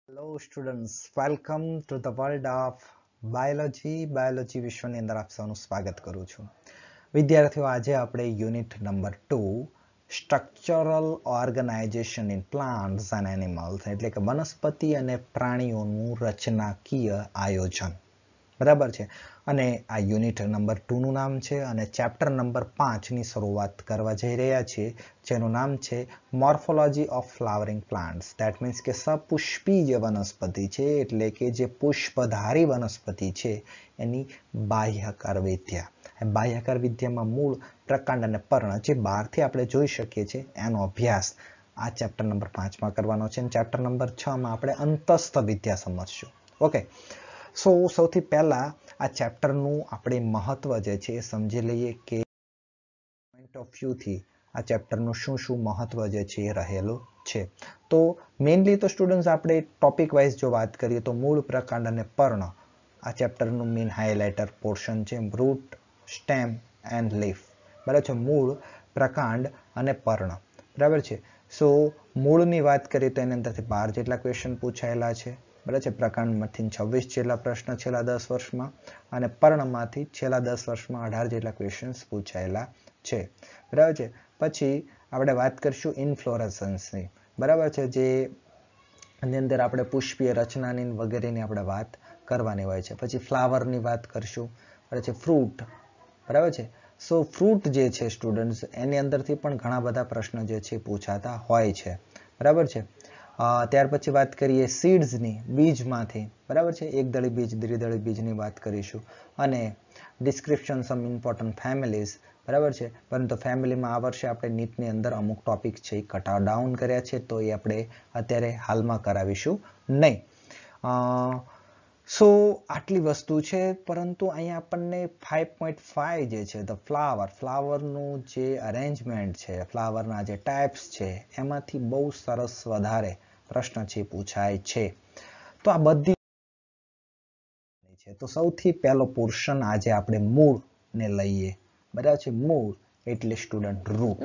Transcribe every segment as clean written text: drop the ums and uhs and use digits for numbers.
Hello students, welcome to the world of biology વિશ્વની અંદર આપ સૌનું સ્વાગત કરું છું. વિદ્યાર્થીઓ, આજે આપણે unit number 2 structural organisation in plants and animals એટલે કે વનસ્પતિ અને પ્રાણીઓનું રચનાકીય આયોજન, બરાબર છે. અને આ યુનિટ નંબર 2 નું નામ છે અને ચેપ્ટર નંબર 5 ની શરૂઆત કરવા જઈ રહ્યા છીએ, જેનું નામ છે morphology of flowering plants. That means કે સપુષ્પી જે વનસ્પતિ છે એટલે કે જે પુષ્પધારી વનસ્પતિ છે એની બાહ્યકાર વિદ્યા. બાહ્યકાર વિદ્યામાં મૂળ, પ્રકાંડ અને પર્ણ જે બહારથી આપણે જોઈ શકીએ છીએ એનો અભ્યાસ આ ચેપ્ટર નંબર 5 માં કરવાનો છે અને ચેપ્ટર નંબર 6 માં આપણે અંતસ્થ વિદ્યા સમજશું. ઓકે, સૌથી પહેલા આ ચેપ્ટરનું આપણે મહત્વ જે છે એ સમજી લઈએ કે પોઈન્ટ ઓફ વ્યૂથી આ ચેપ્ટરનું શું મહત્વ જે છે એ રહેલું છે. તો મેઇનલી તો સ્ટુડન્ટ્સ આપણે ટોપિક વાઇઝ જો વાત કરીએ તો મૂળ, પ્રકાંડ અને પર્ણ આ ચેપ્ટરનું મેઇન હાઇલાઇટર પોર્શન છે. રૂટ, સ્ટેમ એન્ડ લીફ, બરાબર છે. મૂળ, પ્રકાંડ અને પર્ણ, બરાબર છે. મૂળની વાત કરીએ તો એની અંદરથી 12 જેટલા ક્વેશ્ચન પૂછાયેલા છે, બરાબર છે. પ્રકાંડમાંથી 26 જેટલા પ્રશ્ન છેલ્લા 10 વર્ષમાં અને પર્ણમાંથી છેલ્લા 10 વર્ષમાં 18 જેટલા ક્વેશ્ચન્સ પૂછાયેલા છે, બરાબર છે. પછી આપણે વાત કરીશું ઇન્ફ્લોરેસન્સની, બરાબર છે, જે એની અંદર આપણે પુષ્પીય રચનાની વગેરેની આપણે વાત કરવાની હોય છે. પછી ફ્લાવરની વાત કરશું, બરાબર છે. ફ્રૂટ, બરાબર છે. ફ્રૂટ જે છે સ્ટુડન્ટ્સ એની અંદરથી પણ ઘણા બધા પ્રશ્નો જે છે પૂછાતા હોય છે, બરાબર છે. ત્યાર પછી વાત કરીએ સીડ્સની, બીજમાંથી, બરાબર છે. એકદળી બીજ, દ્વિદળી બીજની વાત કરીશું અને ડિસ્ક્રિપ્શન સમ ઇમ્પોર્ટન્ટ ફેમિલીઝ, બરાબર છે. પરંતુ ફેમિલીમાં આ વર્ષે આપણે નીટની અંદર અમુક ટોપિક છે એ કટ ડાઉન કર્યા છે, તો એ આપણે અત્યારે હાલમાં કરાવીશું નહીં. આટલી વસ્તુ છે. પરંતુ અહીંયા આપણને 5.5 જે છે ધ ફ્લાવરનું જે અરેન્જમેન્ટ છે, ફ્લાવરના જે ટાઈપ્સ છે એમાંથી બહુ સરસ વધારે પ્રશ્ન છે પૂછાય છે. તો આ બધી છે. તો સૌથી પહેલો પોર્શન આજે આપણે મૂળ ને લઈએ, બરાબર છે. મૂળ એટલે સ્ટુડન્ટ રૂટ,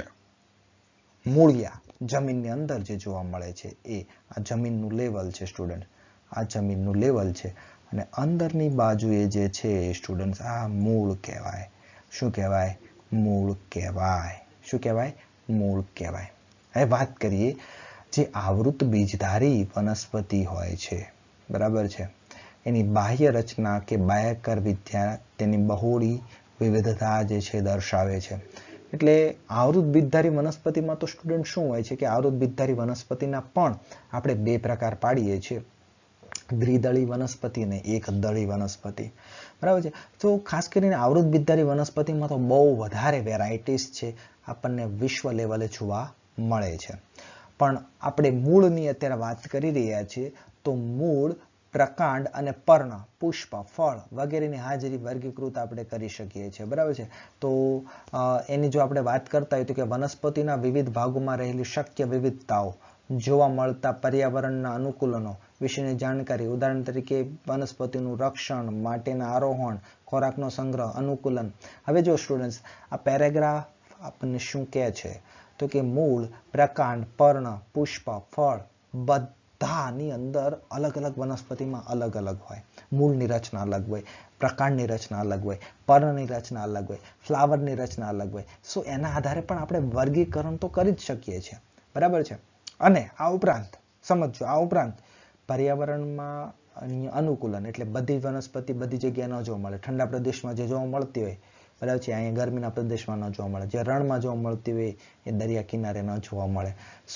મૂળિયા, જમીનની અંદર જે જોવા મળે છે એ. આ જમીનનું લેવલ છે સ્ટુડન્ટ, આ જમીનનું લેવલ છે અને અંદરની બાજુએ જે છે સ્ટુડન્ટ આ મૂળ કહેવાય. શું કહેવાય? મૂળ કહેવાય. શું કહેવાય? મૂળ કહેવાય. હવે વાત કરીએ જે આવૃત બીજધારી વનસ્પતિ હોય છે, બરાબર છે, એની બાહ્ય રચના કે બાહ્યકાર વિદ્યા તેની બહોળી વિવિધતા જે છે દર્શાવે છે. એટલે આવૃત બીજધારી વનસ્પતિમાં તો સ્ટુડન્ટ શું હોય છે કે આવૃત બીજધારી વનસ્પતિના પણ આપણે બે પ્રકાર પાડીએ છીએ, દ્વિદળી વનસ્પતિ અને એકદળી વનસ્પતિ, બરાબર છે. તો ખાસ કરીને આવૃત બીજધારી વનસ્પતિમાં તો બહુ વધારે વેરાયટીઝ છે આપણને વિશ્વ લેવલે જોવા મળે છે. પણ આપણે મૂળની અત્યારે વાત કરી રહ્યા છીએ, તો મૂળ, પ્રકાંડ અને પર્ણ, પુષ્પ, ફળ વગેરેની હાજરી વર્ગીકૃત આપણે કરી શકીએ છીએ, બરાબર છે. તો એની જો આપણે વાત કરતા હોય તો કે વનસ્પતિના વિવિધ ભાગોમાં રહેલી શક્ય વિવિધતાઓ, જોવા મળતા પર્યાવરણના અનુકૂલનો વિશેની જાણકારી, ઉદાહરણ તરીકે વનસ્પતિનું રક્ષણ માટેના આરોહણ, ખોરાકનો સંગ્રહ, અનુકૂલન. હવે જો સ્ટુડન્ટ્સ આ પેરેગ્રાફ આપણને શું કહે છે તો કે મૂળ, પ્રકાંડ, પર્ણ, પુષ્પ, ફળ બધાની અંદર અલગ અલગ વનસ્પતિમાં અલગ અલગ હોય. મૂળની રચના અલગ હોય, પ્રકાંડની રચના અલગ હોય, પર્ણની રચના અલગ હોય, ફ્લાવરની રચના અલગ હોય. એના આધારે પણ આપણે વર્ગીકરણ તો કરી જ શકીએ છીએ, બરાબર છે. અને આ ઉપરાંત સમજો, આ ઉપરાંત પર્યાવરણમાં અનુકૂલન એટલે બધી વનસ્પતિ બધી જગ્યાએ ન જોવા મળે. ઠંડા પ્રદેશમાં જે જોવા મળતી હોય, બરાબર છે, અહીંયા ગરમીના પ્રદેશમાં ન જોવા મળે. જે રણમાં જોવા મળતી હોય એ દરિયા કિનારે ન જોવા મળે.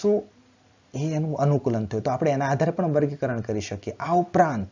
એ એનું અનુકૂલન થયું તો આપણે એના આધારે પણ વર્ગીકરણ કરી શકીએ. આ ઉપરાંત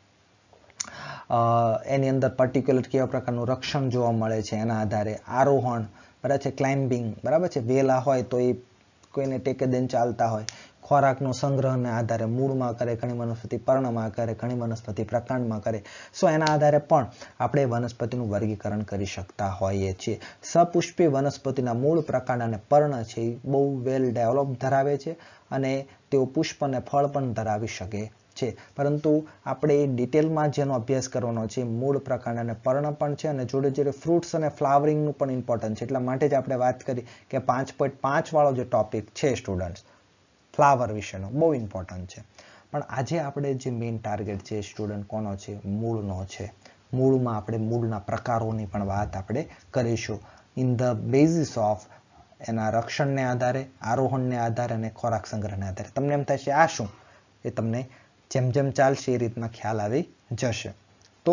એની અંદર પર્ટિક્યુલર કેવા પ્રકારનું રક્ષણ જોવા મળે છે એના આધારે, આરોહણ, બરાબર છે, ક્લાઇમ્બિંગ, બરાબર છે, વેલા હોય તો એ કોઈને ટેકે દઈને ચાલતા હોય, ખોરાકનો સંગ્રહને આધારે મૂળમાં કરે, ઘણી વનસ્પતિ પર્ણમાં કરે, ઘણી વનસ્પતિ પ્રકાંડમાં કરે. એના આધારે પણ આપણે વનસ્પતિનું વર્ગીકરણ કરી શકતા હોઈએ છીએ. સપુષ્પી વનસ્પતિના મૂળ, પ્રકાંડ અને પર્ણ છે એ બહુ વેલ ડેવલપ ધરાવે છે અને તેઓ પુષ્પ અને ફળ પણ ધરાવી શકે છે. પરંતુ આપણે ડિટેલમાં જેનો અભ્યાસ કરવાનો છે મૂળ, પ્રકાંડ અને પર્ણ પણ છે અને જોડે જોડે ફ્રૂટ્સ અને ફ્લાવરિંગનું પણ ઇમ્પોર્ટન્ટ છે. એટલા માટે જ આપણે વાત કરી કે 5.5 વાળો જે ટોપિક છે સ્ટુડન્ટ્સ ફ્લાવર વિશેનો બહુ ઇમ્પોર્ટન્ટ છે. પણ આજે આપણે જે મેઇન ટાર્ગેટ છે સ્ટુડન્ટ કોનો છે? મૂળનો છે. મૂળમાં આપણે મૂળના પ્રકારોની પણ વાત આપણે કરીશું ઇન ધ બેઝિસ ઓફ એના રક્ષણને આધારે, આરોહણને આધારે અને ખોરાક સંગ્રહને આધારે. તમને એમ થશે આ શું? એ તમને જેમ જેમ ચાલશે એ રીતના ખ્યાલ આવી જશે. તો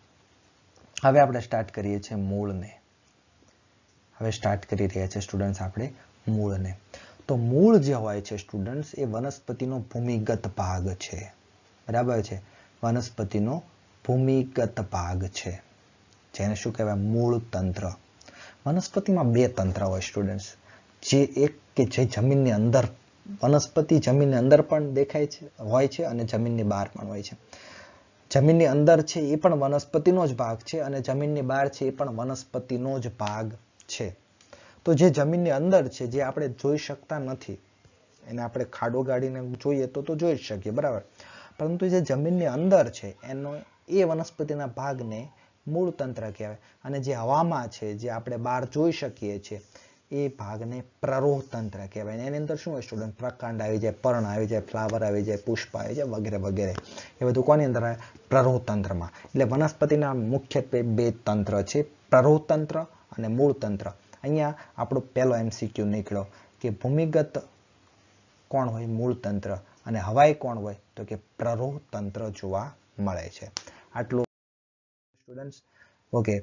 હવે આપણે સ્ટાર્ટ કરીએ છીએ મૂળને. હવે સ્ટાર્ટ કરી રહ્યા છે સ્ટુડન્ટ્સ આપણે મૂળને. તો મૂળ જે હોય છે સ્ટુડન્ટ્સ એ વનસ્પતિનો ભૂમિગત ભાગ છે. બરાબર છે? વનસ્પતિનો ભૂમિગત ભાગ છે, જેને શું કહેવાય? મૂળ તંત્ર. વનસ્પતિમાં બે તંત્ર હોય સ્ટુડન્ટ્સ. જે એક કે જે જમીનની અંદર, વનસ્પતિ જમીનની અંદર પણ દેખાય છે હોય છે અને જમીનની બહાર પણ હોય છે. જમીનની અંદર છે એ પણ વનસ્પતિનો જ ભાગ છે અને જમીનની બહાર છે એ પણ વનસ્પતિનો જ ભાગ છે. તો જે જમીનની અંદર છે, જે આપણે જોઈ શકતા નથી, એને આપણે ખાડો ગાડીને જોઈએ તો જોઈ જ શકીએ, બરાબર. પરંતુ જે જમીનની અંદર છે એનો એ વનસ્પતિના ભાગને મૂળ તંત્ર કહેવાય. અને જે હવામાં છે, જે આપણે બહાર જોઈ શકીએ છીએ, એ ભાગને પ્રરોહ તંત્ર કહેવાય. એની અંદર શું હોય સ્ટુડન્ટ? પ્રકાંડ આવી જાય, પર્ણ આવી જાય, ફ્લાવર આવી જાય, પુષ્પ આવી જાય, વગેરે વગેરે. એ બધું કોની અંદર આવે? પ્રરોહ તંત્રમાં. એટલે વનસ્પતિના મુખ્યત્વે બે તંત્ર છે, પ્રરોહ તંત્ર અને મૂળ તંત્ર. અહીંયા આપણો પહેલો MCQ નીકળ્યો કે ભૂમિગત કોણ હોય? મૂળ તંત્ર. અને હવાઈ કોણ હોય? તો કે પ્રરોહ તંત્ર જોવા મળે છે. આટલું સ્ટુડન્ટ્સ. ઓકે,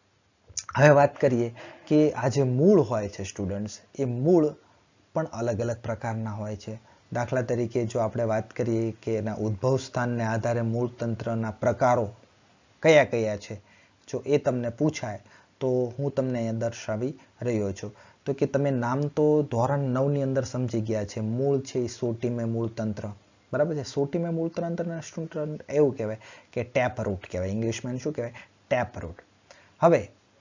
હવે વાત કરીએ કે આ જે મૂળ હોય છે સ્ટુડન્ટ્સ, એ મૂળ પણ અલગ અલગ પ્રકારના હોય છે. દાખલા તરીકે જો આપણે વાત કરીએ કે એના ઉદ્ભવ સ્થાનને આધારે મૂળ તંત્રના પ્રકારો કયા કયા છે, જો એ તમને પૂછાય તો હું તમને અહીંયા દર્શાવી રહ્યો છું. તો કે તમે નામ તો ધોરણ 9 ની અંદર સમજી ગયા છે. મૂળ છે એ સોટીમે મૂળ તંત્ર. બરાબર છે? સોટીમે મૂળ તંત્રના સ્ટુડન્ટ એવું કહેવાય કે ટેપ રૂટ કહેવાય. ઇંગ્લિશમાં શું કહેવાય? Tap root. હવે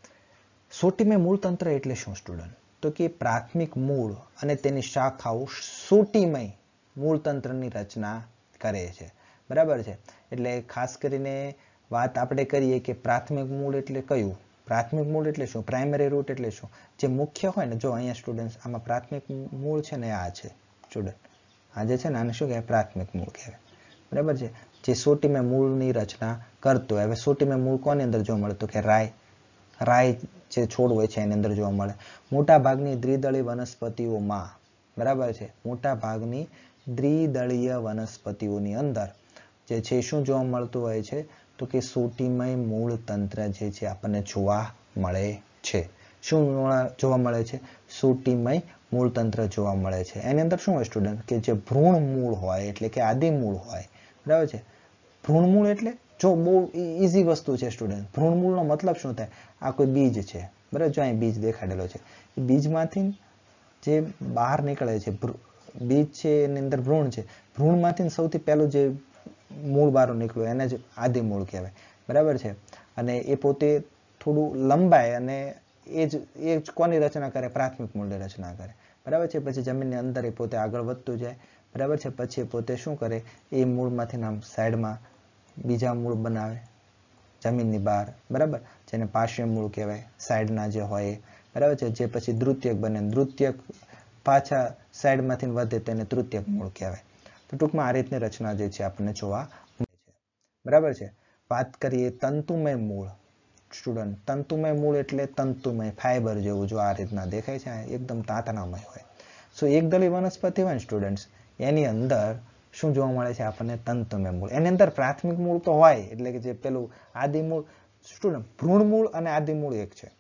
સોટીમે મૂળ તંત્ર એટલે શું સ્ટુડન્ટ? તો કે પ્રાથમિક મૂળ અને તેની શાખાઓ સોટીમય મૂળ તંત્રની રચના કરે છે. બરાબર છે? એટલે ખાસ કરીને વાત આપણે કરીએ કે પ્રાથમિક મૂળ એટલે કયું? પ્રાથમિક મૂળ એટલે શું? પ્રાઇમરી રૂટ એટલે શું? જે મુખ્ય હોય ને, જો અહીંયા સ્ટુડન્ટ આમાં પ્રાથમિક મૂળ છે ને, આ છે સ્ટુડન્ટ, આ જે છે ને, આને શું કહેવાય? પ્રાથમિક મૂળ કહેવાય. બરાબર છે? જે સોટીમે મૂળની રચના કરતો હોય. હવે સોટીમે મૂળ કોની અંદર જોવા મળે? તો કે રાય જે છોડ હોય છે એની અંદર જોવા મળે. મોટા ભાગની દ્વિદળીય વનસ્પતિઓમાં, બરાબર છે, મોટા ભાગની દ્વિદળીય વનસ્પતિઓની અંદર જે છે શું જોવા મળતું હોય છે? તો કે સોટીમય મૂળ તંત્ર જે છે આપણને જોવા મળે છે. શું જોવા મળે છે? સોટીમય મૂળ તંત્ર જોવા મળે છે. એની અંદર શું હોય સ્ટુડન્ટ? કે જે ભ્રૂણ મૂળ હોય એટલે કે આદિ મૂળ હોય. બરાબર છે? ભ્રૂણ મૂળ એટલે જો બહુ ઈઝી વસ્તુ છે સ્ટુડન્ટ. ભ્રૂણ મૂળનો મતલબ શું થાય? આ કોઈ બીજ છે, બરાબર? જો અહીં બીજ દેખાડેલો છે. એ બીજમાંથી જે બહાર નીકળે છે, બીજ છે એની અંદર ભ્રૂણ છે. ભ્રૂણમાંથી સૌથી પહેલું જે મૂળ બહાર નીકળ્યું એને જ આદિ મૂળ કહેવાય. બરાબર છે? અને એ પોતે થોડું લંબાય અને એ જ કોની રચના કરે? પ્રાથમિક મૂળની રચના કરે. બરાબર છે? પછી જમીનની અંદર એ પોતે આગળ વધતું જાય. બરાબર છે? પછી પોતે શું કરે? એ મૂળમાંથી આમ સાઈડમાં બીજા મૂળ બનાવે જમીનની બહાર. બરાબર? જેને પાર્શ્વ મૂળ કહેવાય, સાઈડના જે હોય. બરાબર છે? જે પછી દ્વિતીયક બને. દ્વિતીયક પાછા સાઈડમાંથી વધે તેને તૃતીયક મૂળ કહેવાય. તો ટૂંકમાં આ રીતની રચના જે છે આપણને જોવા મળે છે. બરાબર છે? વાત કરીએ તંતુમય મૂળ સ્ટુડન્ટ. તંતુમય મૂળ એટલે તંતુમય, ફાઈબર જેવું. જો આ રીતના દેખાય છે, એકદમ તાતણામય હોય. સો એકદળી વનસ્પતિ હોય ને સ્ટુડન્ટ્સ, એની અંદર શું જોવા મળે છે આપણને? તંતુમય મૂળ. એની અંદર પ્રાથમિક મૂળ તો હોય, એટલે કે જે પેલું આદિ મૂળ સ્ટુડન્ટ, ભ્રૂણ મૂળ અને આદિ મૂળ એક છે.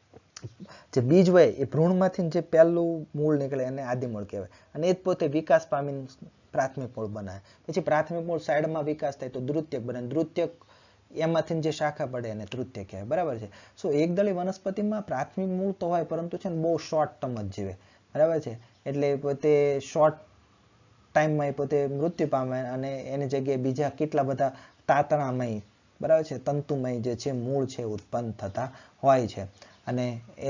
જે બીજ હોય એ ભ્રૂણમાંથી જે પહેલું મૂળ નીકળે એને આદિ મૂળ કહેવાય. અને એ જ પોતે વિકાસ પામીને પ્રાથમિક મૂળ બનાવે. પછી પ્રાથમિક મૂળ સાઈડમાં વિકાસ થાય તો દ્વિતીયક બને. દ્વિતીયક એમાંથી જે શાખા પડે એને તૃતીયક કહેવાય. બરાબર છે? સો એકદળી વનસ્પતિમાં પ્રાથમિક મૂળ તો હોય, પરંતુ છે ને બહુ શોર્ટ ટર્મ જ જીવે. બરાબર છે? એટલે પોતે શોર્ટ ટાઈમમાં એ પોતે મૃત્યુ પામે અને એની જગ્યાએ બીજા કેટલા બધા તાતણામય, બરાબર છે, તંતુમય જે છે મૂળ છે ઉત્પન્ન થતા હોય છે. અને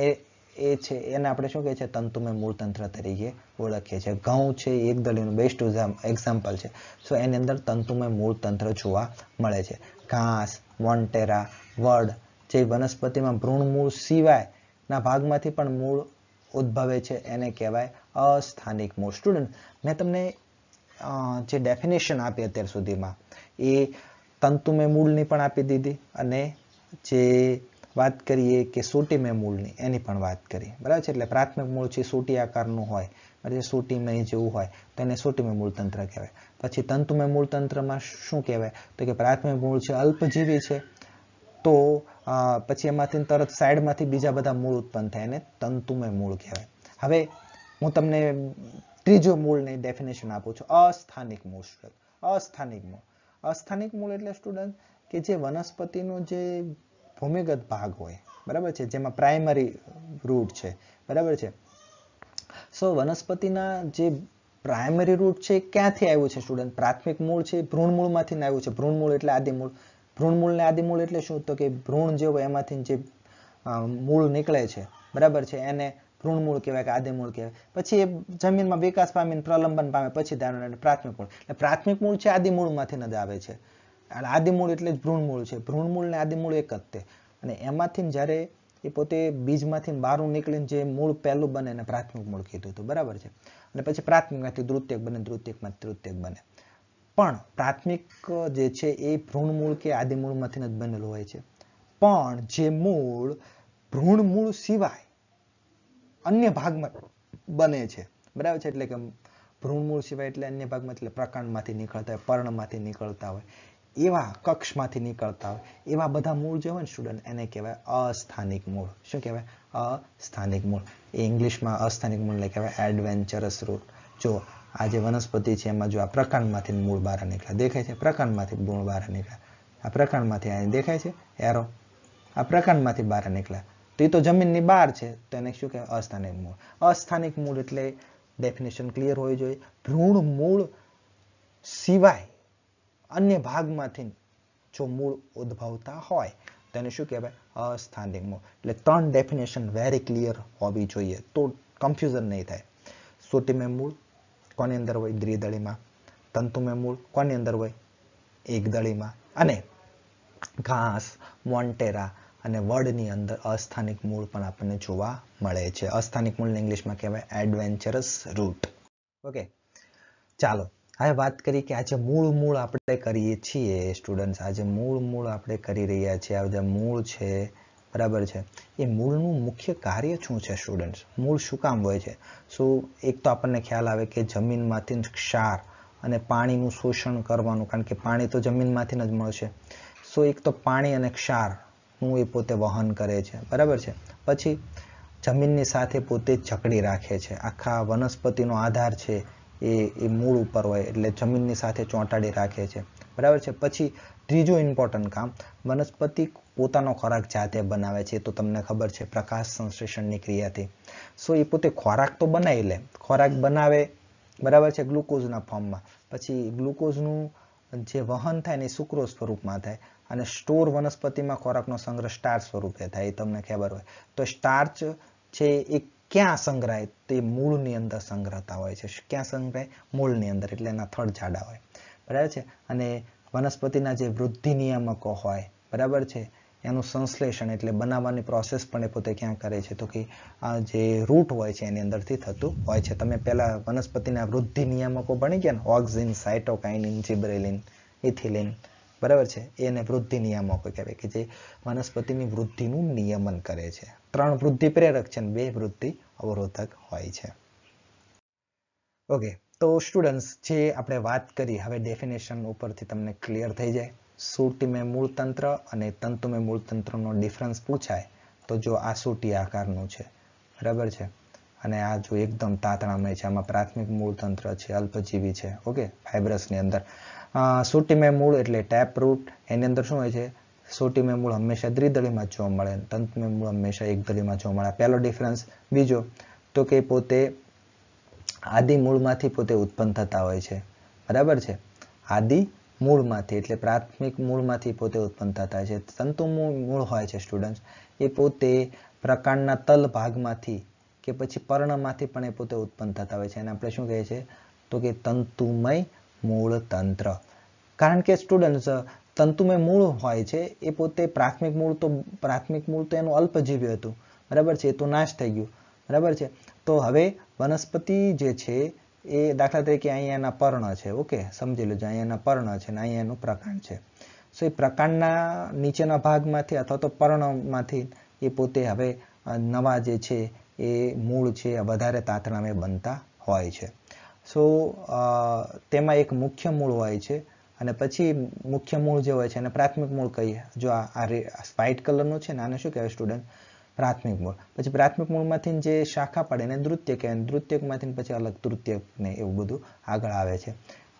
એ છે એને આપણે શું કહીએ છીએ? તંતુમય મૂળ તંત્ર તરીકે ઓળખીએ છીએ. ઘઉં છે એકદળીનું બેસ્ટ એક્ઝામ્પલ છે. સો એની અંદર તંતુમય મૂળ તંત્ર જોવા મળે છે. ઘાસ, વનટેરા, વડ જે વનસ્પતિમાં ભ્રૂણ મૂળ સિવાયના ભાગમાંથી પણ મૂળ ઉદ્ભવે છે એને કહેવાય અસ્થાનિક મૂળ. સ્ટુડન્ટ, મેં તમને જે ડેફિનેશન આપી અત્યાર સુધીમાં એ તંતુમય મૂળની પણ આપી દીધી અને જે વાત કરીએ કે સોટીમય મૂળની એની પણ વાત કરી, બરાબર છે. એટલે પ્રાથમિક મૂળ છે સોટી આકારનું હોય, બરાબર, સોટીમય જેવું હોય તો એને સોટીમય મૂળતંત્ર કહેવાય. પછી તંતુમય મૂળતંત્રમાં શું કહેવાય તો કે પ્રાથમિક મૂળ છે અલ્પજીવી છે, તો પછી એમાંથી તરત સાઈડમાંથી બીજા બધા મૂળ ઉત્પન્ન થાય એને તંતુમય મૂળ કહેવાય. હવે હું તમને ત્રીજો મૂળની ડેફિનેશન આપું છું, અસ્થાનિક મૂળ. અસ્થાનિક મૂળ, અસ્થાનિક મૂળ એટલે સ્ટુડન્ટ કે જે વનસ્પતિનો જે ભૂમિગત ભાગ હોય, બરાબર છે, જેમાં પ્રાઇમરી રૂટ છે, બરાબર છે. સો વનસ્પતિના જે પ્રાઇમરી રૂટ છે ક્યાંથી આવ્યું છે સ્ટુડન્ટ? પ્રાથમિક મૂળ છે ભ્રૂણમૂળમાંથી આવ્યું છે. ભ્રૂણમૂળ એટલે આદિમૂળ. ભ્રૂણમૂળ ને આદિમૂળ એટલે શું તો કે ભ્રૂણ જે હોય એમાંથી જે મૂળ નીકળે છે, બરાબર છે, એને ભ્રૂણમૂળ કહેવાય કે આદિમૂળ કહેવાય. પછી એ જમીનમાં વિકાસ પામીને પ્રલંબન પામે પછી પ્રાથમિક મૂળ. એટલે પ્રાથમિક મૂળ છે આદિમૂળમાંથી જ આવે છે. આદિમૂળ એટલે જ ભ્રૂણમૂળ છે. ભ્રૂણમૂળ ને આદિમૂળ એક જ તે. અને એમાંથી જ્યારે એ પોતે બીજમાંથી બહાર નીકળીને જે મૂળ પહેલું બને એને પ્રાથમિક મૂળ કીધું હતું, બરાબર છે. અને પછી પ્રાથમિકમાંથી દ્વિતીયક બને, દ્વિતીયકમાંથી તૃતીયક બને. પણ પ્રાથમિક જે છે એ ભ્રૂણમૂળ કે આદિમૂળમાંથી જ બનેલું હોય છે. પણ જે મૂળ ભ્રૂણમૂળ સિવાય અન્ય ભાગમાં બને છે, બરાબર છે, એટલે કે ભ્રૂણમૂળ સિવાય એટલે અન્ય ભાગમાં એટલે પ્રકાંડમાંથી નીકળતા હોય, પર્ણમાંથી નીકળતા હોય, એવા કક્ષમાંથી નીકળતા હોય એવા બધા મૂળ જે હોય ને સ્ટુડન્ટ એને કહેવાય અસ્થાનિક મૂળ. શું કહેવાય? અસ્થાનિક મૂળ. એ ઇંગ્લિશમાં અસ્થાનિક મૂળને કહેવાય એડવેન્ચરસ રૂટ. જો આ જે વનસ્પતિ છે એમાં જો આ પ્રકાંડમાંથી મૂળ બહાર નીકળ્યા દેખાય છે, પ્રકાંડમાંથી મૂળ બહાર નીકળ્યા, આ પ્રકાંડમાંથી અહીં દેખાય છે એરો, આ પ્રકાંડમાંથી બહાર નીકળ્યા, તો એ તો જમીનની બહાર છે, તો એને શું કહેવાય? અસ્થાનિક મૂળ. અસ્થાનિક મૂળ એટલે ડેફિનેશન ક્લિયર હોવી જોઈએ. ભ્રૂણ મૂળ સિવાય અન્ય ભાગમાંથી જો મૂળ ઉદ્ભવતા હોય તો એને શું કહેવાય? અસ્થાનિક મૂળ. એટલે 3 ડેફિનેશન વેરી ક્લિયર હોવી જોઈએ તો કન્ફ્યુઝન નહીં થાય. સોટીમય મૂળ કોની અંદર હોય? દ્વિદળીમાં. તંતુમય મૂળ કોની અંદર હોય? એકદળીમાં. અને ઘાસ, મોન્ટેરા અને વડની અંદર અસ્થાનિક મૂળ પણ આપણને જોવા મળે છે. અસ્થાનિક મૂળને ઇંગ્લિશમાં કહેવાય એડવેન્ચરસ રૂટ. ઓકે, ચાલો હવે વાત કરીએ કે આજે મૂળ આપણે કરીએ છીએ સ્ટુડન્ટ્સ. આજે મૂળ આપણે કરી રહ્યા છીએ. આ બધા મૂળ છે, બરાબર છે, એ મૂળનું મુખ્ય કાર્ય શું છે સ્ટુડન્ટ્સ? મૂળ શું કામ હોય છે? શું એક તો આપણને ખ્યાલ આવે કે જમીનમાંથી ક્ષાર અને પાણીનું શોષણ કરવાનું, કારણ કે પાણી તો જમીનમાંથી જ મળશે. સો એક તો પાણી અને ક્ષારનું એ પોતે વહન કરે છે, બરાબર છે. પછી જમીનની સાથે પોતે જકડી રાખે છે. આખા વનસ્પતિનો આધાર છે એ મૂળ ઉપર હોય એટલે જમીનની સાથે ચોંટાડી રાખે છે, બરાબર છે. પછી ત્રીજું ઇમ્પોર્ટન્ટ કામ, વનસ્પતિ પોતાનો ખોરાક જાતે બનાવે છે, તો તમને ખબર છે પ્રકાશ સંશ્લેષણની ક્રિયાથી. સો એ પોતે ખોરાક તો બનાવી લે, ખોરાક બનાવે, બરાબર છે, ગ્લુકોઝના ફોર્મમાં. પછી ગ્લુકોઝનું જે વહન થાય ને એ સુક્રોઝ સ્વરૂપમાં થાય અને સ્ટોર વનસ્પતિમાં ખોરાકનો સંગ્રહ સ્ટાર્ચ સ્વરૂપે થાય, એ તમને ખબર હોય. તો સ્ટાર્ચ છે એ ક્યાં સંગ્રહાય? તે મૂળની અંદર સંગ્રહતા હોય છે. ક્યાં સંગ્રહાય? મૂળની અંદર, એટલે એના થડ જાડા હોય, બરાબર છે. અને વનસ્પતિના જે વૃદ્ધિ નિયામકો હોય, બરાબર છે, એનું સંશ્લેષણ એટલે બનાવવાની પ્રોસેસ પણ એ પોતે ક્યાં કરે છે તો કે આ જે રૂટ હોય છે એની અંદરથી થતું હોય છે. તમે પહેલા વનસ્પતિના વૃદ્ધિ નિયામકો ભણી ગયા ને, ઓક્સિન, સાયટોકાઇનિન, જિબરેલિન, ઇથિલિન, બરાબર છે, એને વૃદ્ધિ નિયામકો કહેવાય કે જે વનસ્પતિની વૃદ્ધિનું નિયમન કરે છે. 3 વૃદ્ધિ પ્રેરક છે અને 2 વૃદ્ધિ અવરોધક હોય છે. ઓકે, તો સ્ટુડન્ટ્સ જે આપણે વાત કરી હવે ડેફિનેશન ઉપરથી તમને ક્લિયર થઈ જાય. સોટીમય મૂળતંત્ર અને તંતુમય મૂળતંત્રનો ડિફરન્સ પૂછાય તો જો આ સોટી આકારનું છે, બરાબર છે, અને આ જો એકદમ તાતણામય છે, આમાં પ્રાથમિક મૂળતંત્ર છે, અલ્પજીવી છે, ઓકે, ફાઇબ્રસની અંદર. સોટીમય મૂળ એટલે ટેપ રૂટ, એની અંદર શું હોય છે? સોટીમય મૂળ હંમેશા દ્વિદળીમાં જોવા મળે, તંતુમય મૂળ હંમેશા એકદળીમાં જોવા મળે. પહેલો ડિફરન્સ. બીજો તો કે પોતે આદિ મૂળમાંથી પોતે ઉત્પન્ન થતા હોય છે, બરાબર છે. આદિ મૂળમાંથી એટલે પ્રાથમિક મૂળમાંથી પોતે ઉત્પન્ન થતા છે. તંતુમય મૂળ હોય છે સ્ટુડન્ટ્સ, એ પોતે પ્રકાંડના તલ ભાગમાંથી કે પછી પર્ણમાંથી પણ એ પોતે ઉત્પન્ન થતા હોય છે. અને આપણે શું કહીએ છીએ તો કે તંતુમય મૂળતંત્ર. કારણ કે સ્ટુડન્ટ્સ તંતુમય મૂળ હોય છે એ પોતે પ્રાથમિક મૂળ તો એનું અલ્પજીવી હતું, બરાબર છે, એ તો નાશ થઈ ગયું, બરાબર છે. તો હવે વનસ્પતિ જે છે એ દાખલા તરીકે અહીંયા એના પર્ણ છે, ઓકે, સમજી લેજો, અહીંયા એના પર્ણ છે અને અહીંયા એનું પ્રકાંડ છે. સો એ પ્રકાંડના નીચેના ભાગમાંથી અથવા તો પર્ણમાંથી એ પોતે હવે નવા જે છે એ મૂળ છે વધારે તાંતણામે બનતા હોય છે. સો તેમાં એક મુખ્ય મૂળ હોય છે અને પછી મુખ્ય મૂળ જે હોય છે એને પ્રાથમિક મૂળ કહીએ. જો આ વ્હાઇટ કલરનું છે ને આને શું કહેવાય સ્ટુડન્ટ? પ્રાથમિક મૂળ. પછી પ્રાથમિક મૂળમાંથી જે શાખા પડે એને દ્રુત્ય કહેવાય. દ્રુત્યકમાંથી પછી અલગ તૃતીયક ને એવું બધું આગળ આવે છે.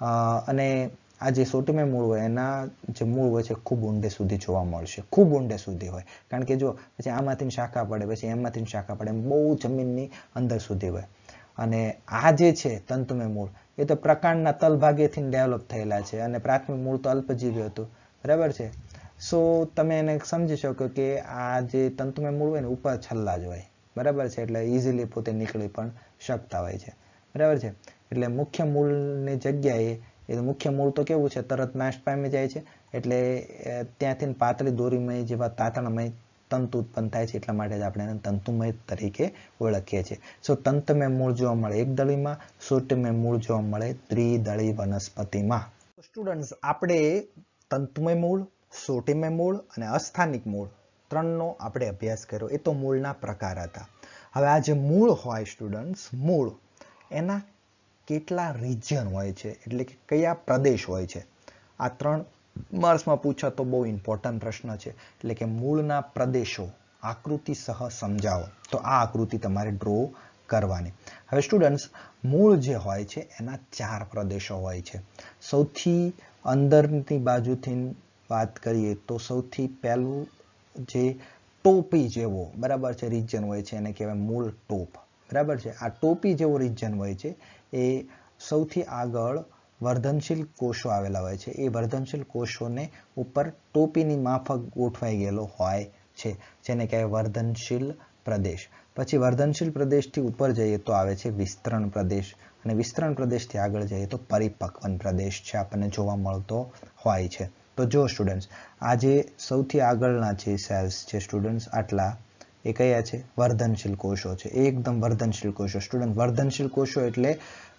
અને આ જે સોટમે મૂળ હોય એના જે મૂળ હોય છે ખૂબ ઊંડે સુધી જોવા મળશે, ખૂબ ઊંડે સુધી હોય. કારણ કે જો પછી આમાંથી શાખા પડે, પછી એમાંથી શાખા પડે, એમ બહુ જમીનની અંદર સુધી હોય. અને આ જે છે તંતુમય મૂળ એ તો પ્રકાંડના તલભાગેથી ડેવલપ થયેલા છે અને પ્રાથમિક મૂળ તો અલ્પજીવી હતું, બરાબર છે. સો તમે એને સમજી શકો કે આ જે તંતુમય મૂળ હોય ને ઉપર છલ્લા જ હોય, બરાબર છે. એટલે ઇઝીલી પોતે નીકળી પણ શકતા હોય છે, બરાબર છે. એટલે મુખ્ય મૂળની જગ્યાએ એ મુખ્ય મૂળ તો કેવું છે તરત નાશ પામી જાય છે, એટલે ત્યાંથી પાતળી દોરીમય જેવા તાંતણમય તંતુ ઉત્પન્ન થાય છે, એટલા માટે જ આપણે એને તંતુમય તરીકે ઓળખીએ છીએ. સો તંતુમય મૂળ જોવા મળે એકદળીમાં, સોટમય મૂળ જોવા મળે દ્વિદળી વનસ્પતિમાં. સ્ટુડન્ટ્સ, આપણે તંતુમય મૂળ, સોટમય મૂળ અને અસ્થાનિક મૂળ ત્રણનો આપણે અભ્યાસ કર્યો. એ તો મૂળના પ્રકાર હતા. હવે આ જે મૂળ હોય સ્ટુડન્ટ્સ, મૂળ એના કેટલા રિજિયન હોય છે, એટલે કે કયા પ્રદેશ હોય છે. આ 3 માર્ક્સમાં પૂછાતો બહુ ઇમ્પોર્ટન્ટ પ્રશ્ન છે. એટલે કે મૂળના પ્રદેશો આકૃતિ સહ સમજાવો. તો આ આકૃતિ તમારે ડ્રો કરવાની. હવે સ્ટુડન્ટ્સ, મૂળ જે હોય છે એના 4 પ્રદેશો હોય છે. સૌથી અંદરની બાજુથી વાત કરીએ તો સૌથી પહેલું જે ટોપી જેવો, બરાબર છે, રિજિયન હોય છે એને કહેવાય મૂળ ટોપ, બરાબર છે. આ ટોપી જેવો રિજિયન હોય છે એ સૌથી આગળ વર્ધનશીલ કોષો આવેલા હોય છે. એ વર્ધનશીલ કોષોને ઉપર ટોપીની માફક ગોઠવાઈ ગયેલો હોય છે, જેને કહેવાય વર્ધનશીલ પ્રદેશ. પછી વર્ધનશીલ પ્રદેશથી ઉપર જઈએ તો આવે છે વિસ્તરણ પ્રદેશ, અને વિસ્તરણ પ્રદેશથી આગળ જઈએ તો પરિપક્વન પ્રદેશ છે આપણને જોવા મળતો હોય છે. તો જો સ્ટુડન્ટ્સ, આ જે સૌથી આગળના જે સેલ્સ છે સ્ટુડન્ટ્સ આટલા, એ કયા છે? વર્ધનશીલ કોષો છે, એકદમ વર્ધનશીલ કોષો. સ્ટુડન્ટ, વર્ધનશીલ કોષો એટલે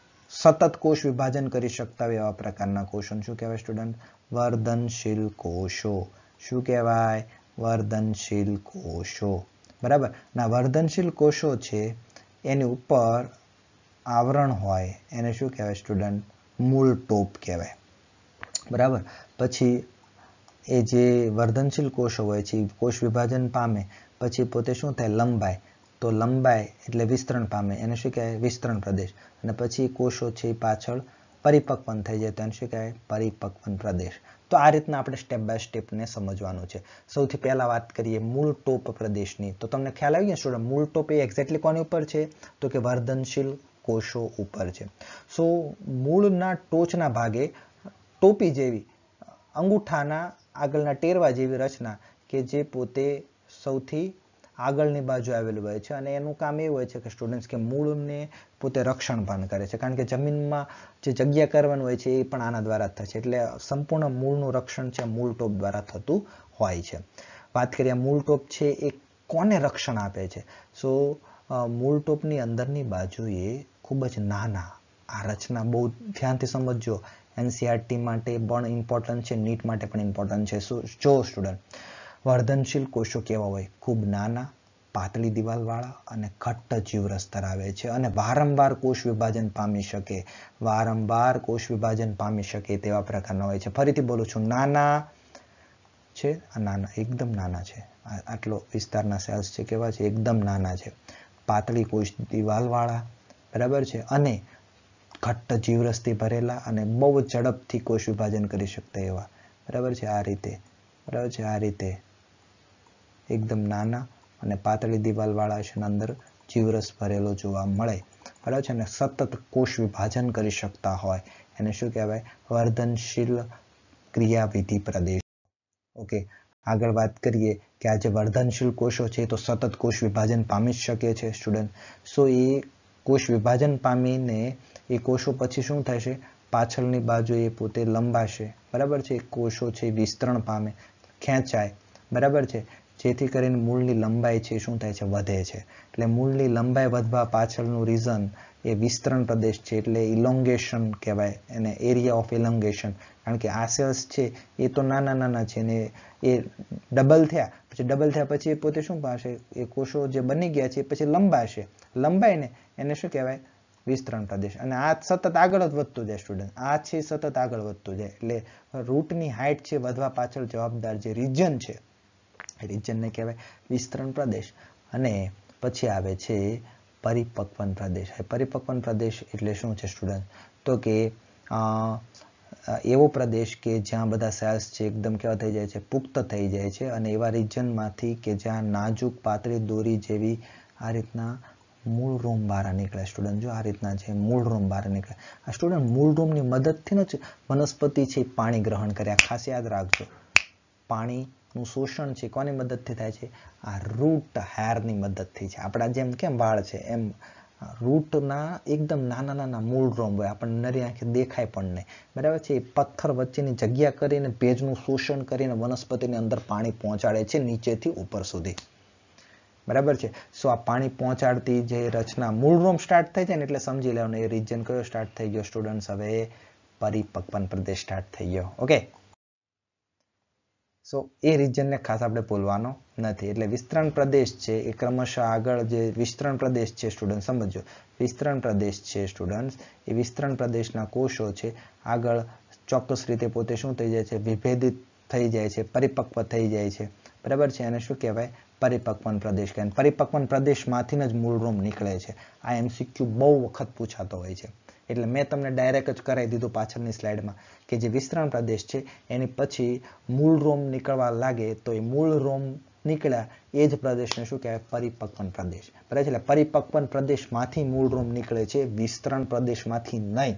સતત કોષ વિભાજન કરી શકતા હોય એવા પ્રકારના કોષો શું કહેવાય સ્ટુડન્ટ? વર્ધનશીલ કોષો. શું કહેવાય? વર્ધનશીલ કોષો, બરાબર. ના વર્ધનશીલ કોષો છે એની ઉપર આવરણ હોય એને શું કહેવાય સ્ટુડન્ટ? મૂળ ટોપ કહેવાય, બરાબર. પછી એ જે વર્ધનશીલ કોષો હોય છે કોષ વિભાજન પામે પછી પોતે શું થાય? લંબાય. તો લંબાય એટલે વિસ્તરણ પામે, એને શું કહેવાય? વિસ્તરણ પ્રદેશ. અને પછી કોષો છે પાછળ પરિપક્વન થઈ જાય તો એને શું કહેવાય? પરિપક્વન પ્રદેશ. તો આ રીતના આપણે સ્ટેપ બાય સ્ટેપને સમજવાનું છે. સૌથી પહેલા વાત કરીએ મૂળ ટોપ પ્રદેશની. તો તમને ખ્યાલ આવી ગયો સ્ટુડન્ટ, મૂળ ટોપ એ એક્ઝેક્ટલી કોની ઉપર છે? તો કે વર્ધનશીલ કોષો ઉપર છે. સો મૂળના ટોચના ભાગે ટોપી જેવી અંગૂઠાના આગળના ટેરવા જેવી રચના કે જે પોતે સૌથી આગળની બાજુ આવેલું હોય છે, અને એનું કામ એવું હોય છે કે સ્ટુડન્ટ્સ કે મૂળને પોતે રક્ષણ પણ કરે છે, કારણ કે જમીનમાં જે જગ્યા કરવાનું હોય છે એ પણ આના દ્વારા જ થશે. એટલે સંપૂર્ણ મૂળનું રક્ષણ છે મૂળ ટોપ દ્વારા થતું હોય છે. વાત કરીએ મૂળ ટોપ છે એ કોને રક્ષણ આપે છે? સો મૂળ ટોપની અંદરની બાજુએ ખૂબ જ નાના, આ રચના બહુ ધ્યાનથી સમજજો, NCERT માટે પણ ઇમ્પોર્ટન્ટ છે, નીટ માટે પણ ઇમ્પોર્ટન્ટ છે. જો સ્ટુડન્ટ, વર્ધનશીલ કોષો કેવા હોય? ખૂબ નાના, પાતળી દિવાલવાળા અને ઘટ્ટ જીવરસ ધરાવે છે અને વારંવાર કોષ વિભાજન પામી શકે, વારંવાર કોષ વિભાજન પામી શકે તેવા પ્રકારના હોય છે. ફરીથી બોલું છું, નાના છે, આ નાના, એકદમ નાના છે. આટલો વિસ્તારના સેલ્સ છે કેવા છે? એકદમ નાના છે, પાતળી કોષ દિવાલવાળા, બરાબર છે, અને ઘટ્ટ જીવરસથી ભરેલા અને બહુ ઝડપથી કોષ વિભાજન કરી શકતા એવા, બરાબર છે. આ રીતે, બરાબર છે, આ રીતે એકદમ નાના અને પાતળી દિવાલવાળા છે, અંદર જીવરસ ભરેલો જોવા મળે, બરાબર છે, અને સતત કોષ વિભાજન કરી શકતા હોય એને શું કહેવાય? વર્ધનશીલ ક્રિયાવિધિ પ્રદેશ. ઓકે, આગળ વાત કરીએ કે આ જે વર્ધનશીલ કોષો છે તો સતત કોષ વિભાજન પામી જ શકે છે સ્ટુડન્ટ. સો એ કોષ વિભાજન પામીને એ કોષો પછી શું થશે? પાછળની બાજુ એ પોતે લંબાશે, બરાબર છે. કોષો છે વિસ્તરણ પામે, ખેંચાય, બરાબર છે. જેથી કરીને મૂળની લંબાઈ છે શું થાય છે, વધે છે. એટલે મૂળની લંબાઈ વધવા પાછળનું રીઝન એ વિસ્તરણ પ્રદેશ છે, એટલે ઇલોંગેશન કહેવાય એને, એરિયા ઓફ ઇલોંગેશન. કારણ કે આ સેલ્સ છે એ તો નાના નાના છે ને એ ડબલ થયા પછી એ પોતે શું પાશે, એ કોષો જે બની ગયા છે એ પછી લંબાશે, લંબાઈને એને શું કહેવાય, વિસ્તરણ પ્રદેશ. અને આ સતત આગળ જ વધતું જાય સ્ટુડન્ટ, આ છે સતત આગળ વધતું જાય. એટલે રૂટની હાઇટ છે વધવા પાછળ જવાબદાર જે રીજન છે એ રીજનને કહેવાય વિસ્તરણ પ્રદેશ. અને પછી આવે છે પરિપક્વન પ્રદેશ. પરિપક્વન પ્રદેશ એટલે શું છે સ્ટુડન્ટ, તો કે એવો પ્રદેશ કે જ્યાં બધા સેલ્સ છે એકદમ કેવા થઈ જાય છે, પુખ્ત થઈ જાય છે. અને એવા રીજનમાંથી કે જ્યાં નાજુક પાતળી દોરી જેવી આ રીતના મૂળ રોમ બહાર નીકળે સ્ટુડન્ટ. જો આ રીતના છે મૂળ રોમ બહાર નીકળે. આ સ્ટુડન્ટ મૂળ રોમની મદદથી જ વનસ્પતિ છે પાણી ગ્રહણ કરે. ખાસ યાદ રાખજો, પાણીનું શોષણ છે કોની મદદથી થાય છે, આ રૂટ હેરની મદદથી છે. આપણા જેમ કેમ વાળ છે એમ રૂટના એકદમ નાના નાના મૂળ રોમ હોય, આપણને નરી આંખે દેખાય પણ નહીં, બરાબર છે. એ પથ્થર વચ્ચેની જગ્યા કરીને ભેજનું શોષણ કરીને વનસ્પતિની અંદર પાણી પહોંચાડે છે નીચેથી ઉપર સુધી, બરાબર છે. સો આ પાણી પહોંચાડતી જે રચના મૂળ રોમ સ્ટાર્ટ થઈ જાય ને એટલે સમજી લેવાનું એ રીજન કયો સ્ટાર્ટ થઈ ગયો સ્ટુડન્ટ્સ, હવે પરિપક્વન પ્રદેશ સ્ટાર્ટ થઈ ગયો. ઓકે, સો એ રીજનને ખાસ આપણે બોલવાનો નથી. એટલે વિસ્તરણ પ્રદેશ છે એ ક્રમશઃ આગળ જે વિસ્તરણ પ્રદેશ છે સ્ટુડન્ટ સમજો, વિસ્તરણ પ્રદેશ છે સ્ટુડન્ટ, એ વિસ્તરણ પ્રદેશના કોષો છે આગળ ચોક્કસ રીતે પોતે શું થઈ જાય છે, વિભેદિત થઈ જાય છે, પરિપક્વ થઈ જાય છે, બરાબર છે. અને શું કહેવાય, પરિપક્વન પ્રદેશ કહેવાય. પરિપક્વન પ્રદેશમાંથી જ મૂળ રોમ નીકળે છે. આ MCQ બહુ વખત પૂછાતો હોય છે, એટલે મેં તમને ડાયરેક્ટ જ કરાવી દીધું પાછળની સ્લાઇડમાં કે જે વિસ્તરણ પ્રદેશ છે એની પછી મૂળ રોમ નીકળવા લાગે તો એ મૂળ રોમ નીકળ્યા એ જ પ્રદેશને શું કહેવાય, પરિપક્વન પ્રદેશ, બરાબર છે. એટલે પરિપક્વન પ્રદેશમાંથી મૂળ રોમ નીકળે છે, વિસ્તરણ પ્રદેશમાંથી નહીં.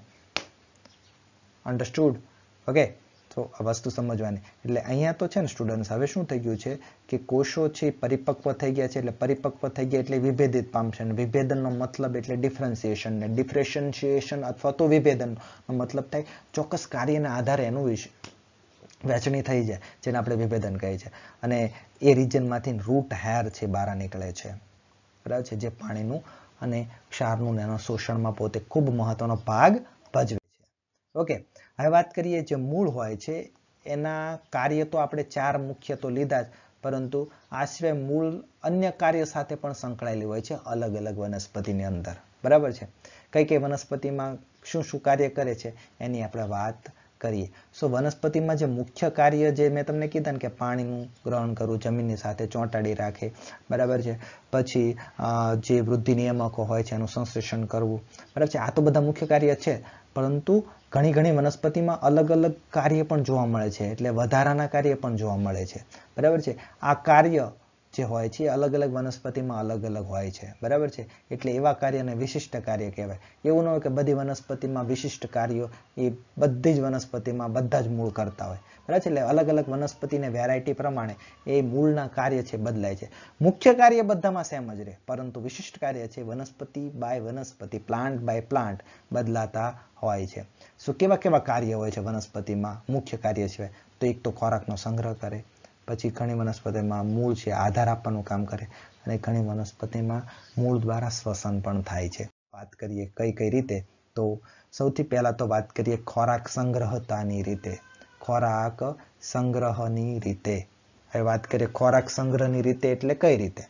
અન્ડરસ્ટુડ? ઓકે, તો આ વસ્તુ સમજવાની. એટલે અહીંયા તો છે ને સ્ટુડન્ટ્સ હવે શું થઈ ગયું છે કે કોષો છે પરિપક્વ થઈ ગયા છે. એટલે પરિપક્વ થઈ ગયા એટલે વિભેદિત પામશે. અને વિભેદનનો મતલબ એટલે ડિફરન્સિએશન, ને ડિફરન્સિએશન અથવા તો વિભેદનનો મતલબ થાય ચોક્કસ કાર્યના આધારે એનું વહેંચણી થઈ જાય, જેને આપણે વિભેદન કહીએ છીએ. અને એ રીજનમાંથી રૂટ હેર છે બહાર નીકળે છે, બરાબર છે, જે પાણીનું અને ક્ષારનું એના શોષણમાં પોતે ખૂબ મહત્વનો ભાગ ભજવે છે. ઓકે, હવે વાત કરીએ જે મૂળ હોય છે એના કાર્ય તો આપણે 4 મુખ્ય તો લીધા જ, પરંતુ આ સિવાય મૂળ અન્ય કાર્ય સાથે પણ સંકળાયેલી હોય છે અલગ અલગ વનસ્પતિની અંદર, બરાબર છે. કઈ કઈ વનસ્પતિમાં શું શું કાર્ય કરે છે એની આપણે વાત કરીએ. સો વનસ્પતિમાં જે મુખ્ય કાર્ય જે મેં તમને કીધા ને કે પાણીનું ગ્રહણ કરવું, જમીનની સાથે ચોંટાડી રાખે, બરાબર છે. પછી જે વૃદ્ધિ નિયામકો હોય છે એનું સંશ્લેષણ કરવું, બરાબર છે. આ તો બધા મુખ્ય કાર્ય છે, પરંતુ ઘણી વનસ્પતિમાં અલગ અલગ કાર્ય પણ જોવા મળે છે, એટલે વધારાના કાર્ય પણ જોવા મળે છે, બરાબર છે. આ કાર્ય જે હોય છે અલગ અલગ વનસ્પતિમાં અલગ અલગ હોય છે, બરાબર છે. એટલે એવા કાર્યને વિશિષ્ટ કાર્ય કહેવાય. એવું ન હોય કે બધી વનસ્પતિમાં વિશિષ્ટ કાર્યો એ બધી જ વનસ્પતિમાં બધા જ મૂળ કરતા હોય, બરાબર છે. એટલે અલગ અલગ વનસ્પતિને વેરાયટી પ્રમાણે એ મૂળના કાર્ય છે બદલાય છે. મુખ્ય કાર્ય બધામાં સેમ જ રહે, પરંતુ વિશિષ્ટ કાર્ય છે વનસ્પતિ બાય વનસ્પતિ, પ્લાન્ટ બાય પ્લાન્ટ બદલાતા હોય છે. સો કેવા કેવા કાર્ય હોય છે વનસ્પતિમાં મુખ્ય કાર્ય સિવાય? તો એક તો ખોરાકનો સંગ્રહ કરે, પછી ઘણી વનસ્પતિમાં મૂળ છે આધાર આપવાનું કામ કરે, અને ઘણી વનસ્પતિમાં મૂળ દ્વારા શ્વસન પણ થાય છે. વાત કરીએ કઈ કઈ રીતે, તો સૌથી પહેલા તો વાત કરીએ ખોરાક સંગ્રહતાની રીતે. ખોરાક સંગ્રહની રીતે. હવે વાત કરીએ ખોરાક સંગ્રહની રીતે એટલે કઈ રીતે?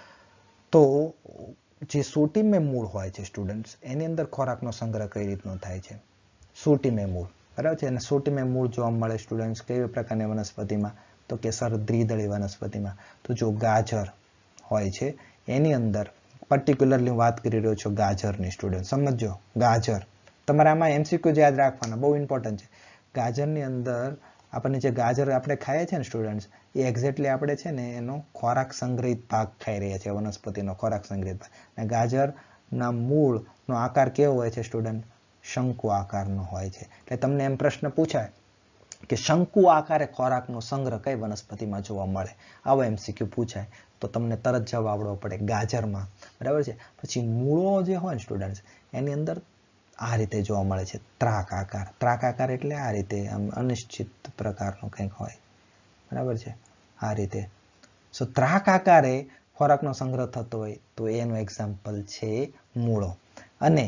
તો જે સોટીમે મૂળ હોય છે સ્ટુડન્ટ્સ, એની અંદર ખોરાકનો સંગ્રહ કઈ રીતનો થાય છે? સોટીમે મૂળ, બરાબર છે. અને સોટીમે મૂળ જોવા મળે સ્ટુડન્ટ્સ કઈ પ્રકારની વનસ્પતિમાં? તો કે સર દ્વિદળી વનસ્પતિમાં. તો જો ગાજર હોય છે એની અંદર પર્ટિક્યુલરલી વાત કરી રહ્યો છું ગાજરની સ્ટુડન્ટ, સમજો ગાજર. તમારે આમાં MCQ યાદ રાખવાના, બહુ ઇમ્પોર્ટન્ટ છે. ગાજરની અંદર આપણને જે ગાજર આપણે ખાઈએ છીએ ને સ્ટુડન્ટ્સ, એ એક્ઝેક્ટલી આપણે છે ને એનો ખોરાક સંગ્રહિત ભાગ ખાઈ રહ્યા છીએ, વનસ્પતિનો ખોરાક સંગ્રહિત ભાગ. અને ગાજરના મૂળનો આકાર કેવો હોય છે સ્ટુડન્ટ? શંકુ આકારનો હોય છે. એટલે તમને એમ પ્રશ્ન પૂછાય કે શંકુ આકારે ખોરાકનો સંગ્રહ કઈ વનસ્પતિમાં જોવા મળે? આવો MCQ પૂછાય તો તમને તરત જવાબ આવડવો પડે, ગાજરમાં, બરાબર છે. પછી મૂળો જે હોય ને સ્ટુડન્ટ્સ, એની અંદર આ રીતે જોવા મળે છે ત્રાક આકાર. ત્રાક આકાર એટલે આ રીતે આમ અનિશ્ચિત પ્રકારનો કંઈક હોય, બરાબર છે, આ રીતે. સો ત્રાકાકારે ખોરાકનો સંગ્રહ થતો હોય તો એનું એક્ઝામ્પલ છે મૂળો. અને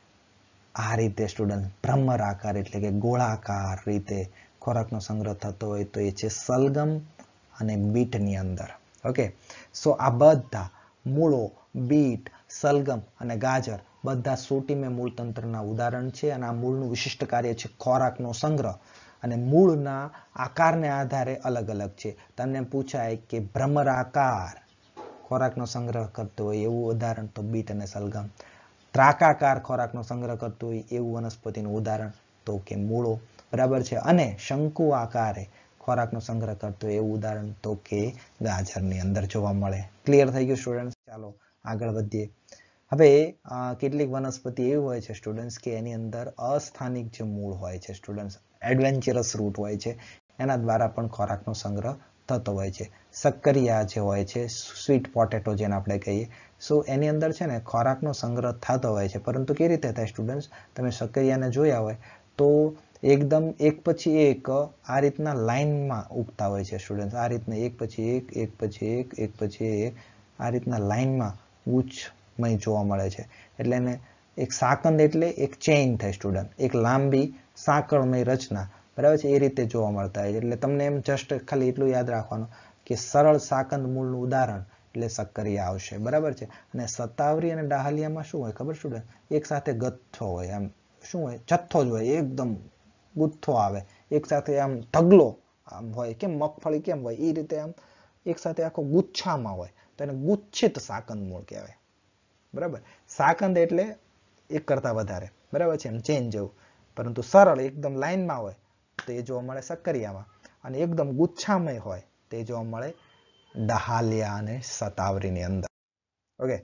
આ રીતે સ્ટુડન્ટ ભ્રમર આકાર એટલે કે ગોળાકાર રીતે ખોરાકનો સંગ્રહ થતો હોય તો એ છે સલગમ અને બીટની અંદર. ઓકે, સો આ બધા મૂળો, બીટ, સલગમ અને ગાજર બધા સોટીમે મૂળતંત્રના ઉદાહરણ છે. અને આ મૂળનું વિશિષ્ટ કાર્ય છે ખોરાકનો સંગ્રહ. અને મૂળના આકારને આધારે અલગ અલગ છે. તમને પૂછાય કે ભ્રમર આકાર ખોરાકનો સંગ્રહ કરતો હોય એવું ઉદાહરણ તો બીટ અને સલગમ. ત્રાકાકાર ખોરાકનો સંગ્રહ કરતો હોય એવું વનસ્પતિનું ઉદાહરણ તો કે મૂળો. બરાબર છે. અને શંકુ આકારે ખોરાકનો સંગ્રહ કરતો હોય એવું ઉદાહરણ તો કે ગાજરની અંદર જોવા મળે. ક્લિયર થઈ ગયું સ્ટુડન્ટ? ચાલો આગળ વધીએ. હવે કેટલીક વનસ્પતિ એવી હોય છે સ્ટુડન્ટ્સ કે એની અંદર અસ્થાનિક જે મૂળ હોય છે સ્ટુડન્ટ્સ, એડવેન્ચરસ રૂટ હોય છે, એના દ્વારા પણ ખોરાકનો સંગ્રહ થતો હોય છે. શક્કરિયા જે હોય છે, સ્વીટ પોટેટો જેને આપણે કહીએ, સો એની અંદર છે ને ખોરાકનો સંગ્રહ થતો હોય છે. પરંતુ કેવી રીતે થાય સ્ટુડન્ટ્સ? તમે શક્કરિયાને જોયા હોય તો એકદમ એક પછી એક આ રીતના લાઇનમાં ઉગતા હોય છે સ્ટુડન્ટ્સ. આ રીતના એક પછી એક, એક પછી એક, એક પછી એક, આ રીતના લાઇનમાં ગુચ્છમય જોવા મળે છે. એટલે એને એક સાકંદ એટલે એક ચેઇન થાય સ્ટુડન્ટ, એક લાંબી સાંકળમય રચના. બરાબર છે? એ રીતે જોવા મળતા હોય છે. એટલે તમને એમ જસ્ટ ખાલી એટલું યાદ રાખવાનું કે સરળ સાકંદ મૂળનું ઉદાહરણ એટલે શક્કરિયા આવશે. બરાબર છે? અને સતાવરી અને ડાહલિયામાં શું હોય ખબર સ્ટુડન્ટ? એક સાથે ગથ્થો હોય, આમ શું હોય, જથ્થો જ હોય, એકદમ ગુથ્થો આવે એક સાથે, આમ ઢગલો આમ હોય, કેમ મગફળી કેમ હોય એ રીતે આમ એક સાથે આખો ગુચ્છામાં હોય તો એને ગુચ્છિત સાકંદ મૂળ કહેવાય. બરાબર? સાકંદ એટલે એક કરતા વધારે. બરાબર છે? એમ ચેન જેવું. પરંતુ સરળ એકદમ લાઈનમાં હોય તો એ જોવા મળે શક્કરિયામાં. અને એકદમ ગુચ્છામય હોય તે જોવા મળે ડાહાલિયા અને સતાવરીની અંદર. ઓકે,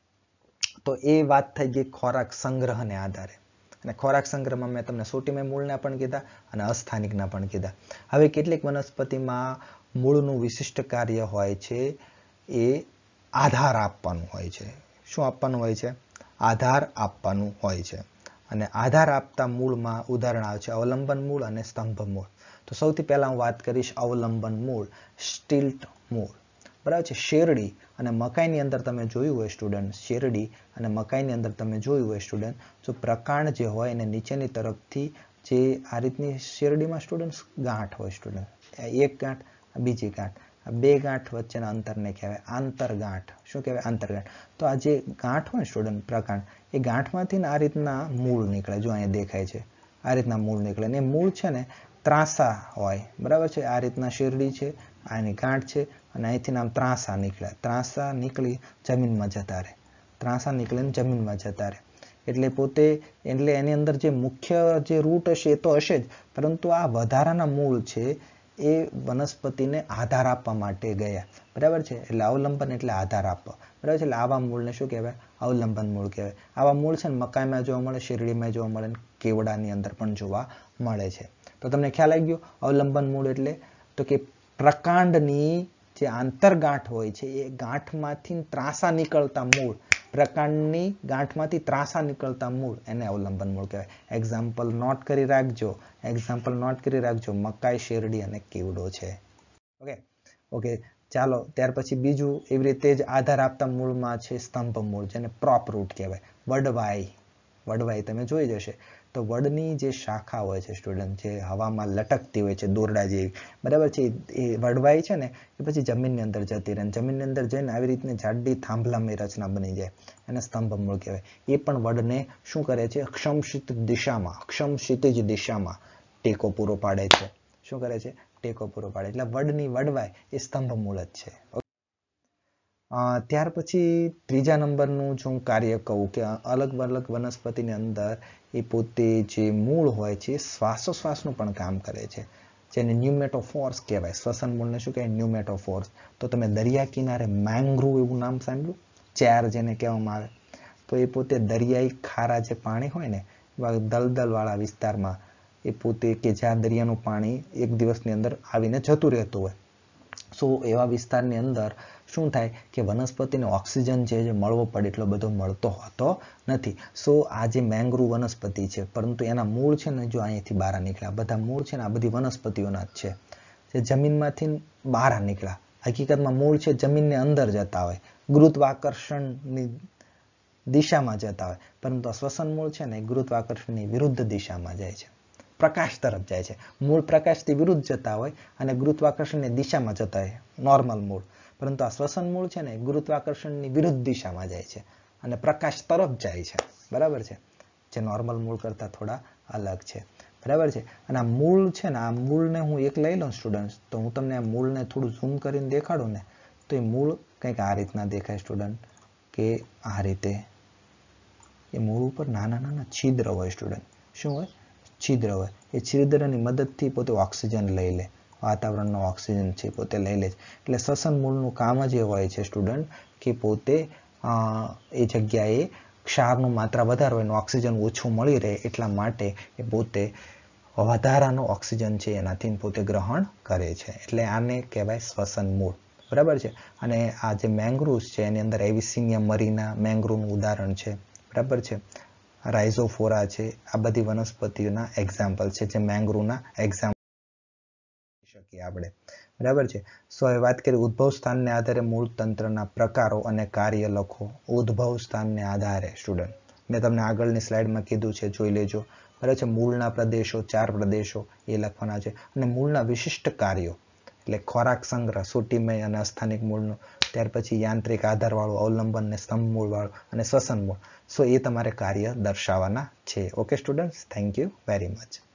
તો એ વાત થઈ ગઈ ખોરાક સંગ્રહને આધારે. અને ખોરાક સંગ્રહમાં મેં તમને સોટીમય મૂળના પણ કીધા અને અસ્થાનિકના પણ કીધા. હવે કેટલીક વનસ્પતિમાં મૂળનું વિશિષ્ટ કાર્ય હોય છે એ આધાર આપવાનું હોય છે. શું આપવાનું હોય છે? આધાર આપવાનું હોય છે. અને આધાર આપતા મૂળમાં ઉદાહરણ આવે છે અવલંબન મૂળ અને સ્તંભ મૂળ. તો સૌથી પહેલા હું વાત કરીશ અવલંબન મૂળ, સ્ટિલ્ટ મૂળ. બરાબર છે? શેરડી અને મકાઈની અંદર તમે જોયું હોય સ્ટુડન્ટ, શેરડી અને મકાઈની અંદર તમે જોયું હોય સ્ટુડન્ટ, જો પ્રકાંડ જે હોય એને નીચેની તરફથી જે આ રીતની શેરડીમાં સ્ટુડન્ટ ગાંઠ હોય સ્ટુડન્ટ, એક ગાંઠ, બીજી ગાંઠ, આ બે ગાંઠ વચ્ચેના અંતરને કહેવાય આંતરગાંઠ. શું કહેવાય? આંતરગાંઠ. તો આ જે ગાંઠ હોય સ્ટુડન્ટ પ્રકાંડ, એ ગાંઠમાંથી આ રીતના મૂળ નીકળે. જો અહીંયા દેખાય છે આ રીતના મૂળ નીકળે. અને એ મૂળ છે ને ત્રાંસા હોય. બરાબર છે? આ રીતના શેરડી છે, આની ગાંઠ છે અને અહીંથી આમ ત્રાંસા નીકળ્યા. ત્રાંસા નીકળી જમીનમાં જતા રહે, ત્રાંસા નીકળીને જમીનમાં જતા રહે. એટલે પોતે એટલે એની અંદર જે મુખ્ય જે રૂટ હશે એ તો હશે જ, પરંતુ આ વધારાના મૂળ છે એ વનસ્પતિને આધાર આપવા માટે ગયા. બરાબર છે? એટલે અવલંબન એટલે આધાર આપવા. બરાબર છે? એટલે આવા મૂળને શું કહેવાય? અવલંબન મૂળ કહેવાય. આવા મૂળ છે ને મકાઈમાં જોવા મળે, શેરડીમાં જોવા મળે, કેવડાની અંદર પણ જોવા મળે છે. તો તમને ખ્યાલ આવી ગયો અવલંબન મૂળ એટલે? તો કે પ્રકાંડની જે આંતરગાંઠ હોય છે એ ગાંઠમાંથી ત્રાંસા નીકળતા મૂળ, પ્રકાંડની ગાંઠમાંથી ત્રાંસા નીકળતા મૂળ એને અવલંબન મૂળ કહેવાય. એક્ઝામ્પલ નોટ કરી રાખજો, એક્ઝામ્પલ નોટ કરી રાખજો, મકાઈ, શેરડી અને કેવડો છે. ઓકે ઓકે, ચાલો ત્યાર પછી બીજું એવી રીતે જ આધાર આપતા મૂળમાં છે સ્તંભ મૂળ, જેને પ્રોપ રૂટ કહેવાય. વડવાઈ, વડવાઈ તમે જોઈ જશે તો વડની જે શાખા હોય છે સ્ટુડન્ટ, જે હવામાં લટકતી હોય છે દોરડા જેવી, બરાબર છે, એ વડવાઈ છે ને એ પછી જમીનની અંદર જતી રહે, જમીનની અંદર જઈને આવી રીતની જાડી થાંભલામય રચના બની જાય, એને સ્તંભ મૂળ કહેવાય. એ પણ વડને શું કરે છે? અક્ષમક્ષિતિજ દિશામાં, અક્ષમક્ષિતિજ દિશામાં ટેકો પૂરો પાડે છે. શું કરે છે? ટેકો પૂરો પાડે. એટલે વડની વડવાઈ એ સ્તંભ મૂળ જ છે. ત્યાર પછી ત્રીજા નંબરનું જો હું કાર્ય કહું કે અલગ અલગ વનસ્પતિની અંદર એ પોતે જે મૂળ હોય છે શ્વાસોશ્વાસનું પણ કામ કરે છે, જેને ન્યુમેટોફોર્સ કહેવાય. શ્વસન મૂળને શું કહેવાય? ન્યુમેટોફોર્સ. તો તમે દરિયા કિનારે મેંગ્રુવ એવું નામ સાંભળ્યું? ચેર જેને કહેવામાં આવે. તો એ પોતે દરિયાઈ ખારા જે પાણી હોય ને એવા દલદલવાળા વિસ્તારમાં એ પોતે કે જ્યાં દરિયાનું પાણી એક દિવસની અંદર આવીને જતું રહેતું હોય, સો એવા વિસ્તારની અંદર શું થાય કે વનસ્પતિને ઓક્સિજન જે મળવો પડે એટલો બધો મળતો હોતો નથી. સો આ જે મેંગ્રુવ વનસ્પતિ છે, પરંતુ એના મૂળ છે ને જો અહીંયાથી બહાર નીકળ્યા, બધા મૂળ છે ને આ બધી વનસ્પતિઓના જ છે, જે જમીનમાંથી બહાર નીકળ્યા, હકીકતમાં મૂળ છે જમીનની અંદર જતા હોય, ગુરુત્વાકર્ષણની દિશામાં જતા હોય, પરંતુ આ શ્વસન મૂળ છે ને ગુરુત્વાકર્ષણની વિરુદ્ધ દિશામાં જાય છે, પ્રકાશ તરફ જાય છે. મૂળ પ્રકાશથી વિરુદ્ધ જતા હોય અને ગુરુત્વાકર્ષણની દિશામાં જતા હોય નોર્મલ મૂળ, પરંતુ આ શ્વસન મૂળ છે ને ગુરુત્વાકર્ષણની વિરુદ્ધ દિશામાં જાય છે અને પ્રકાશ તરફ જાય છે. બરાબર છે, જે નોર્મલ મૂળ કરતાં થોડા અલગ છે. બરાબર છે. અને આ મૂળ છે ને, આ મૂળને હું એક લઈ લઉં સ્ટુડન્ટ, તો હું તમને આ મૂળને થોડું ઝૂમ કરીને દેખાડું ને, તો એ મૂળ કંઈક આ રીતના દેખાય સ્ટુડન્ટ, કે આ રીતે એ મૂળ ઉપર નાના નાના છિદ્ર હોય સ્ટુડન્ટ. શું હોય? છિદ્ર હોય. એ છિદ્રની મદદથી પોતે ઓક્સિજન લઈ લે, વાતાવરણનો ઓક્સિજન છે પોતે લઈ લે છે. એટલે શ્વસન મૂળનું કામ જ એ હોય છે સ્ટુડન્ટ કે પોતે એ જગ્યાએ ક્ષારનું માત્રા વધારે હોય અને ઓક્સિજન ઓછું મળી રહે એટલા માટે એ પોતે વધારાનો ઓક્સિજન છે એનાથી પોતે ગ્રહણ કરે છે. એટલે આને કહેવાય શ્વસન મૂળ. બરાબર છે. અને આ જે મેંગ્રુવ્સ છે એની અંદર એવિસિનિયા મરીના મેંગ્રુવનું ઉદાહરણ છે. બરાબર છે. રાઇઝોફોરા છે, આ બધી વનસ્પતિઓના એક્ઝામ્પલ છે જે મેંગ્રુવના એક્ઝામ્પલ શકીએ આપણે. બરાબર છે. સો એ વાત કરી ઉદ્ભવ સ્થાનને આધારે મૂળ તંત્રના પ્રકારો અને કાર્ય લખો. ઉદ્ભવ સ્થાનને આધારે સ્ટુડન્ટ મેં તમને આગળની સ્લાઇડમાં કીધું છે, જોઈ લેજો. બરાબર છે. મૂળના પ્રદેશો, 4 પ્રદેશો એ લખવાના છે અને મૂળના વિશિષ્ટ કાર્યો એટલે ખોરાક સંગ્રહ, સુટીમય અને અસ્થાનિક મૂળનું, ત્યાર પછી યાંત્રિક આધારવાળું, અવલંબન ને સ્તંભ મૂળવાળું અને શ્વસન મૂળ. સો એ તમારે કાર્ય દર્શાવવાના છે. Okay students, thank you very much.